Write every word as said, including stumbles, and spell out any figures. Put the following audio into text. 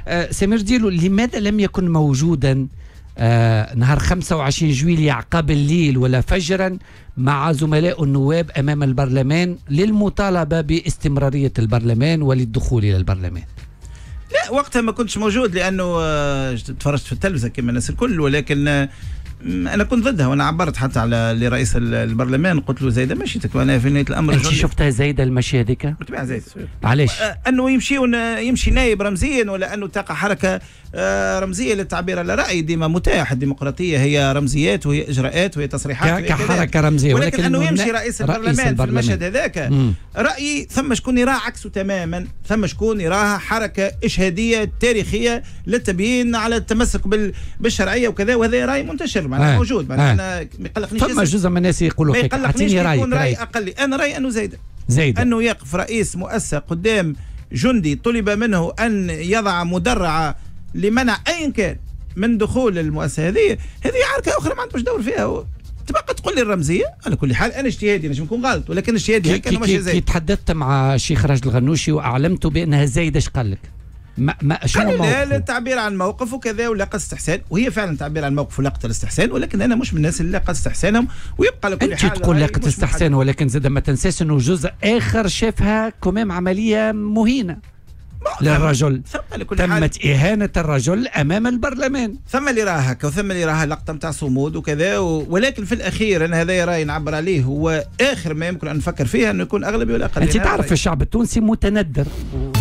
آه سمير ديلو، لماذا لم يكن موجودا آه نهار خمسة وعشرين جويلية عقاب الليل ولا فجرا مع زملاء النواب أمام البرلمان للمطالبة باستمرارية البرلمان وللدخول إلى البرلمان؟ لا وقتها ما كنتش موجود لأنه آه تفرجت في التلفزة كما الناس الكل، ولكن آه انا كنت ضدها، وانا عبرت حتى على لرئيس البرلمان قلت له زايده مشيتك، وانا في نهايه الامر انت شفتها زايده المشي هذيك؟ بالطبيعه زايده. علاش؟ انه يمشي يمشي نايب رمزيا، ولا انه تقع حركه رمزيه للتعبير على راي ديما متاح. الديمقراطيه هي رمزيات وهي اجراءات وهي تصريحات كحركه رمزيه، ولكن, ولكن انه يمشي رئيس البرلمان, رئيس البرلمان في المشهد هذاك رايي ثم شكون يراه عكسه تماما، ثم شكون يراها حركه اشهاديه تاريخيه للتبيين على التمسك بالشرعيه وكذا، وهذا راي منتشر معناها آه. موجود معناها. آه. انا ما يقلقنيش فما جزء من الناس يقولوا هيك، اعطيني رايك. راي اقل انا رايي انه زايده زايده انه يقف رئيس مؤسسه قدام جندي طلب منه ان يضع مدرعه لمنع ايا كان من دخول المؤسسه هذه، هذه عركه اخرى ما عندوش دور فيها. تبقى تقول لي الرمزيه على كل حال انا اجتهادي نجم نكون غلط، ولكن اجتهادي هيك انه ماشي زايد. كي تحدثت مع الشيخ راجل الغنوشي واعلمته بانها زايده، ايش قال لك؟ ما ما شنو موقفه؟ التعبير عن موقف وكذا ولاقى استحسان، وهي فعلا تعبير عن موقف ولاقت الاستحسان، ولكن انا مش من الناس اللي لاقت استحسانهم، ويبقى لكل حال انت تقول لاقت استحسان، ولكن زاد ما تنساش انه جزء اخر شافها كمام عمليه مهينه للرجل، تمت إهانة الرجل أمام البرلمان. ثم اللي راها هكا وثم اللي راها لقطة نتاع صمود وكذا و... ولكن في الأخير أنا هذا رأي نعبر عليه هو آخر ما يمكن أن نفكر فيها أنه يكون أغلبي ولا أقل. أنت تعرف الشعب التونسي متندر.